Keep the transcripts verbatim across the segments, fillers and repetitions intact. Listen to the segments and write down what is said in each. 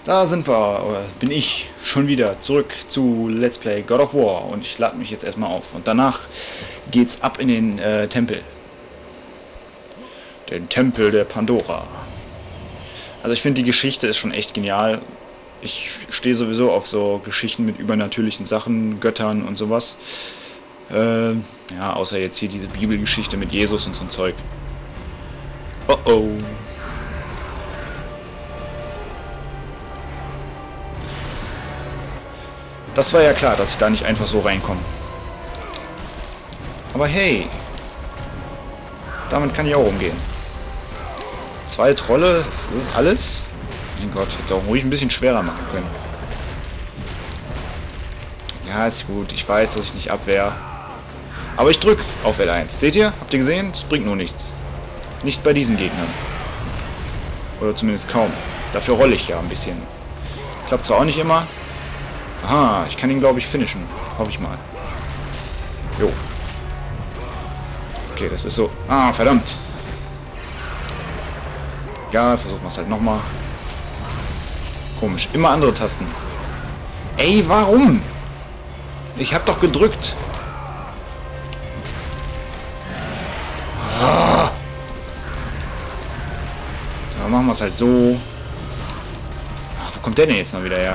Da sind wir, oder bin ich schon wieder zurück zu Let's Play God of War und ich lade mich jetzt erstmal auf und danach geht's ab in den äh, Tempel. Den Tempel der Pandora. Also ich finde die Geschichte ist schon echt genial. Ich stehe sowieso auf so Geschichten mit übernatürlichen Sachen, Göttern und sowas. Äh, ja, außer jetzt hier diese Bibelgeschichte mit Jesus und so ein Zeug. Oh oh. Das war ja klar, dass ich da nicht einfach so reinkomme. Aber hey, damit kann ich auch umgehen. Zwei Trolle, das ist alles? Mein Gott, hätte auch ruhig ein bisschen schwerer machen können. Ja, ist gut. Ich weiß, dass ich nicht abwehr. Aber ich drück auf L eins. Seht ihr? Habt ihr gesehen? Das bringt nur nichts. Nicht bei diesen Gegnern. Oder zumindest kaum. Dafür rolle ich ja ein bisschen. Klappt zwar auch nicht immer. Aha, ich kann ihn, glaube ich, finishen. Hoffe ich mal. Jo. Okay, das ist so... Ah, verdammt. Egal, versuchen wir es halt nochmal. Komisch. Immer andere Tasten. Ey, warum? Ich hab doch gedrückt. Ah. So, machen wir es halt so. Ach, wo kommt der denn jetzt mal wieder her?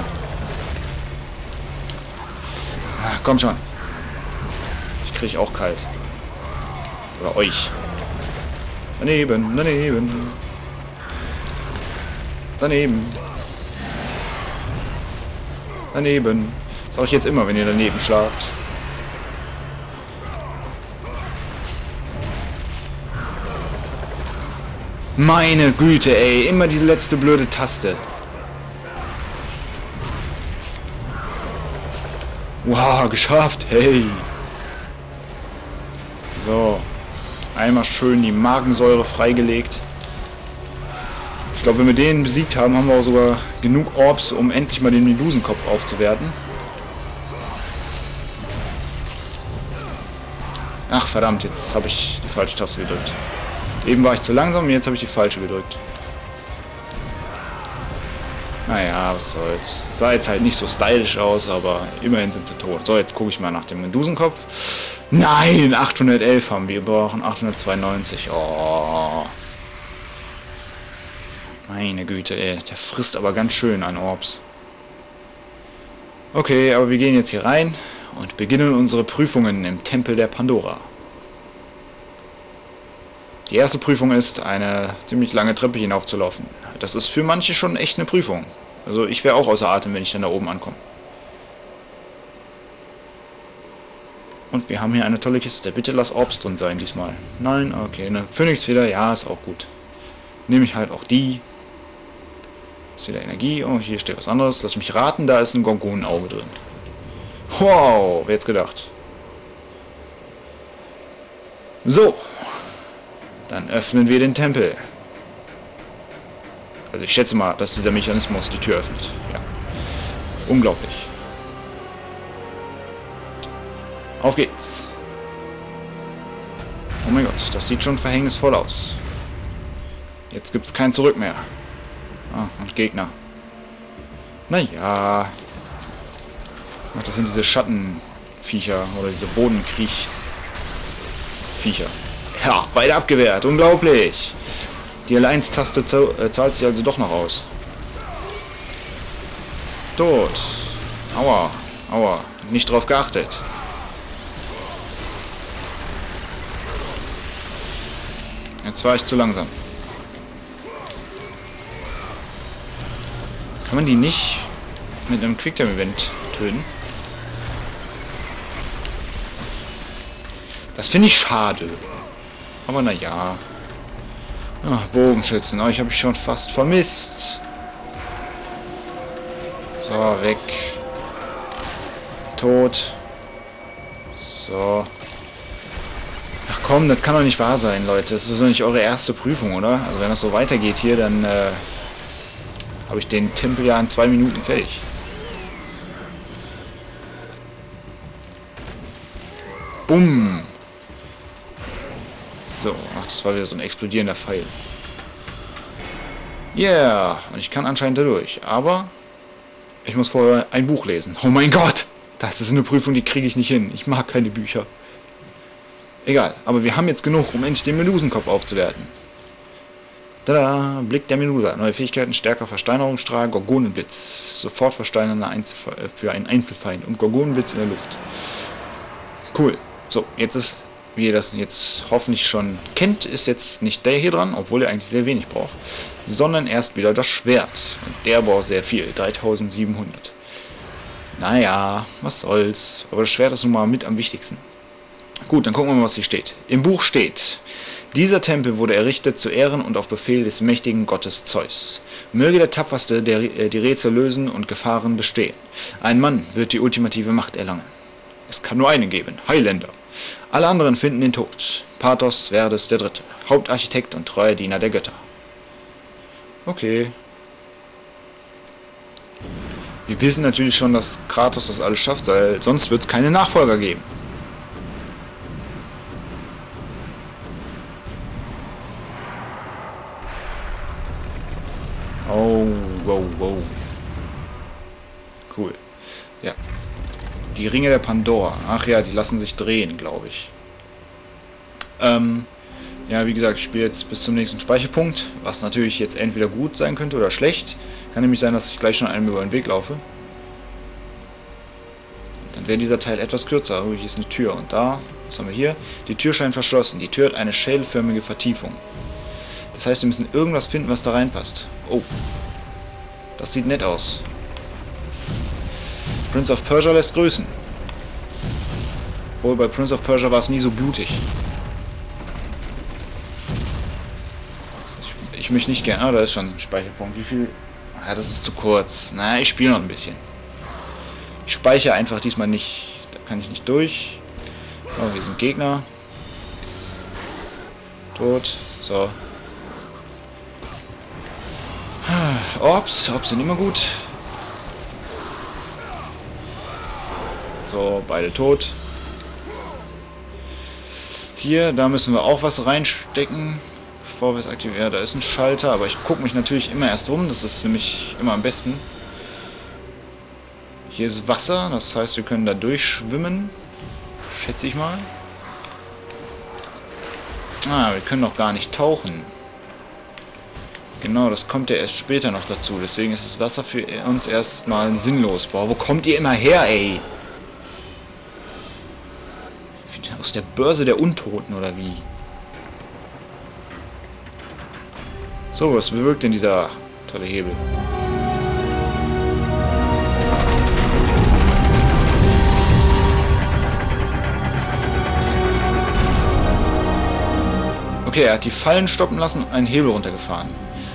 Ah, komm schon. Ich kriege auch kalt. Oder euch. Daneben, daneben. Daneben. Daneben. Das sage ich jetzt immer, wenn ihr daneben schlagt. Meine Güte, ey. Immer diese letzte blöde Taste. Wow, geschafft. Hey. So. Einmal schön die Magensäure freigelegt. Ich glaube, wenn wir den besiegt haben, haben wir auch sogar genug Orbs, um endlich mal den Medusenkopf aufzuwerten. Ach verdammt, jetzt habe ich die falsche Taste gedrückt. Eben war ich zu langsam und jetzt habe ich die falsche gedrückt. Naja, was soll's. Sah jetzt halt nicht so stylisch aus, aber immerhin sind sie tot. So, jetzt gucke ich mal nach dem Medusenkopf. Nein, achthundertelf haben wir. Wir brauchen achthundertzweiundneunzig. Oh. Meine Güte, ey. Der frisst aber ganz schön an Orbs. Okay, aber wir gehen jetzt hier rein und beginnen unsere Prüfungen im Tempel der Pandora. Die erste Prüfung ist, eine ziemlich lange Treppe hinaufzulaufen. Das ist für manche schon echt eine Prüfung. Also ich wäre auch außer Atem, wenn ich dann da oben ankomme. Und wir haben hier eine tolle Kiste. Bitte lass Orbs drin sein diesmal. Nein, okay. Eine Phönixfeder, ja, ist auch gut. Nehme ich halt auch die. Ist wieder Energie. Oh, hier steht was anderes. Lass mich raten, da ist ein Gorgonenauge drin. Wow, wer jetzt gedacht. So. Dann öffnen wir den Tempel. Also ich schätze mal, dass dieser Mechanismus die Tür öffnet. Ja. Unglaublich. Auf geht's. Oh mein Gott, das sieht schon verhängnisvoll aus. Jetzt gibt's kein Zurück mehr. Ah, und Gegner. Naja. Ach, das sind diese Schattenviecher oder diese Bodenkriech-Viecher. Ja, beide abgewehrt. Unglaublich. Die L eins Taste äh, zahlt sich also doch noch aus. Tot. Aua. Aua. Nicht drauf geachtet. Jetzt war ich zu langsam. Kann man die nicht mit einem Quicktime-Event töten? Das finde ich schade. Aber naja. Ach, Bogenschützen. Euch habe ich schon fast vermisst. So, weg. Tot. So. Ach komm, das kann doch nicht wahr sein, Leute. Das ist doch nicht eure erste Prüfung, oder? Also wenn das so weitergeht hier, dann äh, habe ich den Tempel ja in zwei Minuten fertig. Bumm. So, ach, das war wieder so ein explodierender Pfeil. Yeah, und ich kann anscheinend da durch. Aber ich muss vorher ein Buch lesen. Oh mein Gott! Das ist eine Prüfung, die kriege ich nicht hin. Ich mag keine Bücher. Egal, aber wir haben jetzt genug, um endlich den Medusenkopf aufzuwerten. Tada! Blick der Medusa. Neue Fähigkeiten, stärker Versteinerungsstrahl, Gorgonenblitz. Sofort versteinernder Einzelf für einen Einzelfeind und Gorgonenblitz in der Luft. Cool. So, jetzt ist, wie ihr das jetzt hoffentlich schon kennt, ist jetzt nicht der hier dran, obwohl er eigentlich sehr wenig braucht, sondern erst wieder das Schwert. Und der braucht sehr viel, dreitausendsiebenhundert. Naja, was soll's. Aber das Schwert ist nun mal mit am wichtigsten. Gut, dann gucken wir mal, was hier steht. Im Buch steht: Dieser Tempel wurde errichtet zu Ehren und auf Befehl des mächtigen Gottes Zeus. Möge der Tapferste der, äh, die Rätsel lösen und Gefahren bestehen. Ein Mann wird die ultimative Macht erlangen. Es kann nur einen geben, Highlander. Alle anderen finden den Tod. Pathos Verdes der Dritte, Hauptarchitekt und treuer Diener der Götter. Okay. Wir wissen natürlich schon, dass Kratos das alles schafft, weil sonst wird es keine Nachfolger geben. Oh, wow, wow. Cool. Ja. Die Ringe der Pandora. Ach ja, die lassen sich drehen, glaube ich. Ähm, ja, wie gesagt, ich spiele jetzt bis zum nächsten Speicherpunkt, was natürlich jetzt entweder gut sein könnte oder schlecht. Kann nämlich sein, dass ich gleich schon einem über den Weg laufe. Dann wäre dieser Teil etwas kürzer. Oh, hier ist eine Tür. Und da, was haben wir hier? Die Tür scheint verschlossen. Die Tür hat eine schälförmige Vertiefung. Das heißt, wir müssen irgendwas finden, was da reinpasst. Oh. Das sieht nett aus. Prince of Persia lässt grüßen. Obwohl, bei Prince of Persia war es nie so blutig. Ich, ich möchte nicht gerne... Ah, da ist schon ein Speicherpunkt. Wie viel... Ja, das ist zu kurz. Na, ich spiele noch ein bisschen. Ich speichere einfach diesmal nicht. Da kann ich nicht durch. Oh, wir sind Gegner. Tot. So. Orbs. Orbs sind immer gut. So, beide tot. Hier, da müssen wir auch was reinstecken, bevor wir es aktivieren. Ja, da ist ein Schalter, aber ich gucke mich natürlich immer erst um. Das ist nämlich immer am besten. Hier ist Wasser, das heißt, wir können da durchschwimmen. Schätze ich mal. Ah, wir können noch gar nicht tauchen. Genau, das kommt ja erst später noch dazu. Deswegen ist das Wasser für uns erstmal sinnlos. Boah, wo kommt ihr immer her, ey? Aus der Börse der Untoten, oder wie? So, was bewirkt denn dieser tolle Hebel? Okay, er hat die Fallen stoppen lassen und einen Hebel runtergefahren.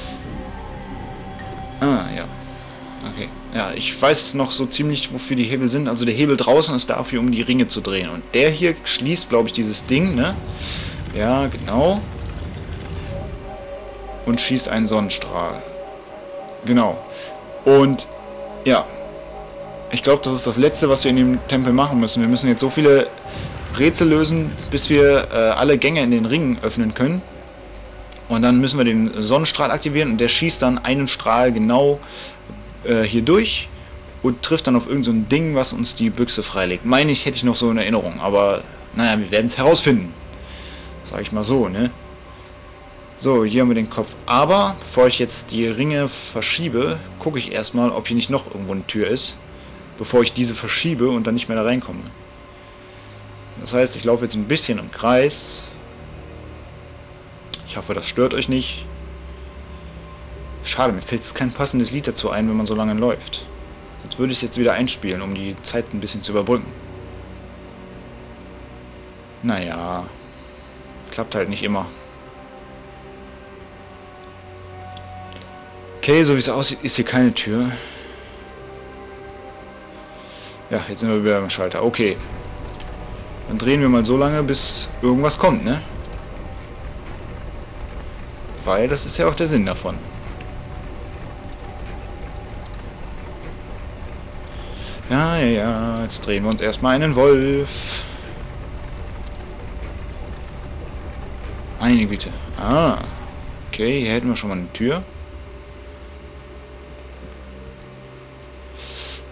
Ah, ja. Okay. Ja, ich weiß noch so ziemlich, wofür die Hebel sind. Also der Hebel draußen ist dafür, um die Ringe zu drehen. Und der hier schließt, glaube ich, dieses Ding, ne? Ja, genau. Und schießt einen Sonnenstrahl. Genau. Und, ja. Ich glaube, das ist das Letzte, was wir in dem Tempel machen müssen. Wir müssen jetzt so viele Rätsel lösen, bis wir äh, alle Gänge in den Ringen öffnen können. Und dann müssen wir den Sonnenstrahl aktivieren und der schießt dann einen Strahl genau äh, hier durch und trifft dann auf irgend so ein Ding, was uns die Büchse freilegt. Meine ich, hätte ich noch so in Erinnerung, aber naja, wir werden es herausfinden. Sag ich mal so, ne? So, hier haben wir den Kopf. Aber, bevor ich jetzt die Ringe verschiebe, gucke ich erstmal, ob hier nicht noch irgendwo eine Tür ist, bevor ich diese verschiebe und dann nicht mehr da reinkomme. Das heißt, ich laufe jetzt ein bisschen im Kreis. Ich hoffe, das stört euch nicht. Schade, mir fällt jetzt kein passendes Lied dazu ein, wenn man so lange läuft. Sonst würde ich es jetzt wieder einspielen, um die Zeit ein bisschen zu überbrücken. Naja, klappt halt nicht immer. Okay, so wie es aussieht, ist hier keine Tür. Ja, jetzt sind wir wieder beim Schalter. Okay. Dann drehen wir mal so lange, bis irgendwas kommt, ne? Weil das ist ja auch der Sinn davon. Ja, ja, ja. Jetzt drehen wir uns erstmal einen Wolf. Meine Güte. Ah. Okay, hier hätten wir schon mal eine Tür.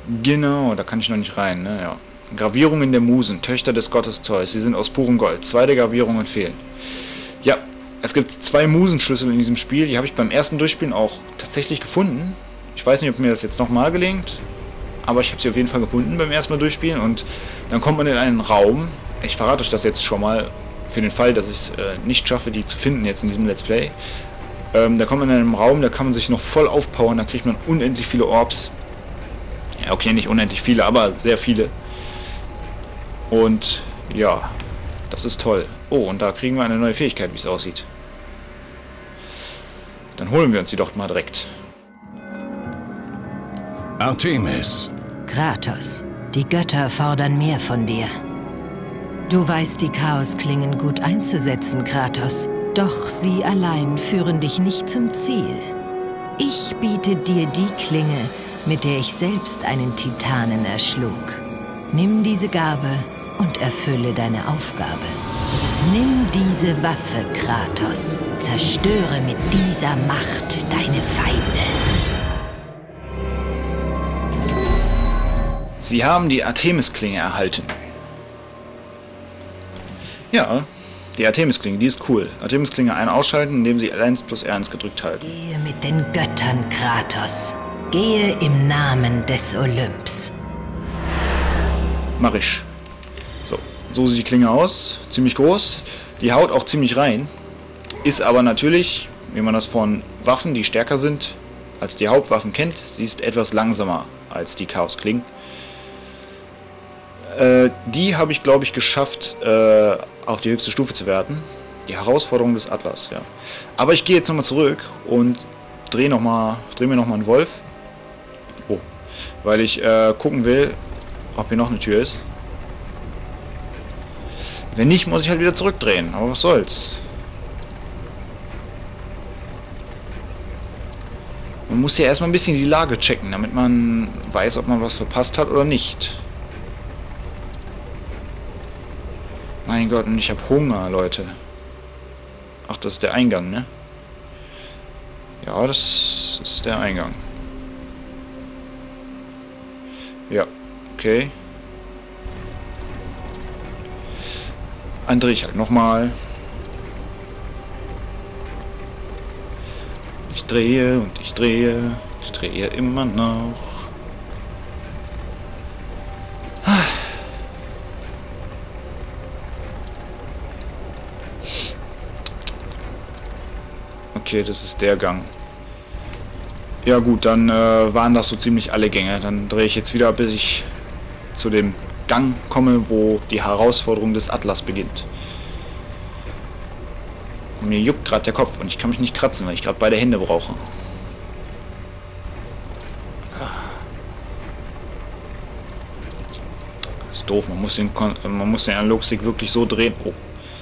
Genau, da kann ich noch nicht rein, ne? Ja. Gravierungen der Musen, Töchter des Gottes Zeus. Sie sind aus purem Gold. Zwei der Gravierungen fehlen. Ja, es gibt zwei Musenschlüssel in diesem Spiel. Die habe ich beim ersten Durchspielen auch tatsächlich gefunden. Ich weiß nicht, ob mir das jetzt nochmal gelingt. Aber ich habe sie auf jeden Fall gefunden beim ersten Mal durchspielen. Und dann kommt man in einen Raum. Ich verrate euch das jetzt schon mal. Für den Fall, dass ich es äh, nicht schaffe, die zu finden jetzt in diesem Let's Play. Ähm, da kommt man in einen Raum, da kann man sich noch voll aufpowern. Da kriegt man unendlich viele Orbs. Ja, okay, nicht unendlich viele, aber sehr viele. Und ja, das ist toll. Oh, und da kriegen wir eine neue Fähigkeit, wie es aussieht. Dann holen wir uns die doch mal direkt. Artemis. Kratos, die Götter fordern mehr von dir. Du weißt, die Chaosklingen gut einzusetzen, Kratos. Doch sie allein führen dich nicht zum Ziel. Ich biete dir die Klinge, mit der ich selbst einen Titanen erschlug. Nimm diese Gabe und erfülle deine Aufgabe. Nimm diese Waffe, Kratos. Zerstöre mit dieser Macht deine Feinde. Sie haben die Artemis-Klinge erhalten. Ja, die Artemis-Klinge, die ist cool. Artemis-Klinge ein- ausschalten, indem Sie L eins plus R eins gedrückt halten. Gehe mit den Göttern, Kratos. Gehe im Namen des Olymps. Mach ich. So, so sieht die Klinge aus. Ziemlich groß. Die haut auch ziemlich rein. Ist aber natürlich, wie man das von Waffen, die stärker sind als die Hauptwaffen kennt, sie ist etwas langsamer als die Chaos-Klingen. Äh, die habe ich, glaube ich, geschafft, äh, auf die höchste Stufe zu werden. Die Herausforderung des Atlas, ja. Aber ich gehe jetzt nochmal zurück und drehe noch mal, dreh mir nochmal einen Wolf. Oh. Weil ich äh, gucken will, ob hier noch eine Tür ist. Wenn nicht, muss ich halt wieder zurückdrehen. Aber was soll's. Man muss ja erstmal ein bisschen die Lage checken, damit man weiß, ob man was verpasst hat oder nicht. Mein Gott, und ich habe Hunger, Leute. Ach, das ist der Eingang, ne? Ja, das ist der Eingang. Ja, okay. Dann drehe ich halt nochmal. Ich drehe und ich drehe. Ich drehe immer noch. Okay, das ist der Gang. Ja gut, dann äh, waren das so ziemlich alle Gänge. Dann drehe ich jetzt wieder, bis ich zu dem Gang komme, wo die Herausforderung des Atlas beginnt. Und mir juckt gerade der Kopf und ich kann mich nicht kratzen, weil ich gerade beide Hände brauche. Das ist doof, man muss den, Kon man muss den Analogstick wirklich so drehen. Oh.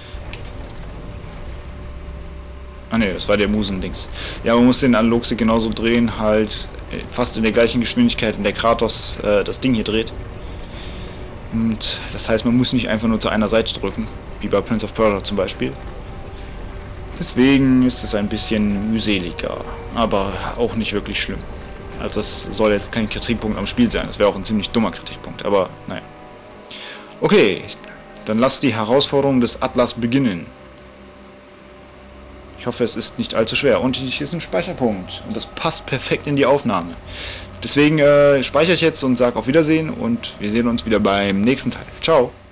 Ah ne, das war der Musendings. Ja, man muss den Analogstick genauso drehen, halt fast in der gleichen Geschwindigkeit, in der Kratos äh, das Ding hier dreht. Und das heißt, man muss nicht einfach nur zu einer Seite drücken, wie bei Prince of Persia zum Beispiel. Deswegen ist es ein bisschen mühseliger, aber auch nicht wirklich schlimm. Also das soll jetzt kein Kritikpunkt am Spiel sein, das wäre auch ein ziemlich dummer Kritikpunkt, aber naja. Okay, dann lasst die Herausforderung des Atlas beginnen. Ich hoffe, es ist nicht allzu schwer. Und hier ist ein Speicherpunkt. Und das passt perfekt in die Aufnahme. Deswegen äh, speichere ich jetzt und sage auf Wiedersehen. Und wir sehen uns wieder beim nächsten Teil. Ciao.